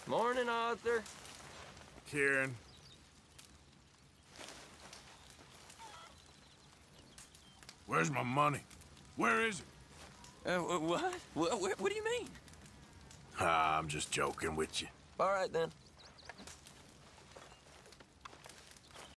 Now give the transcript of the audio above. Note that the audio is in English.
Morning, Arthur. Kieran. Where's my money? Where is it? What? What do you mean? Ah, I'm just joking with you. All right, then.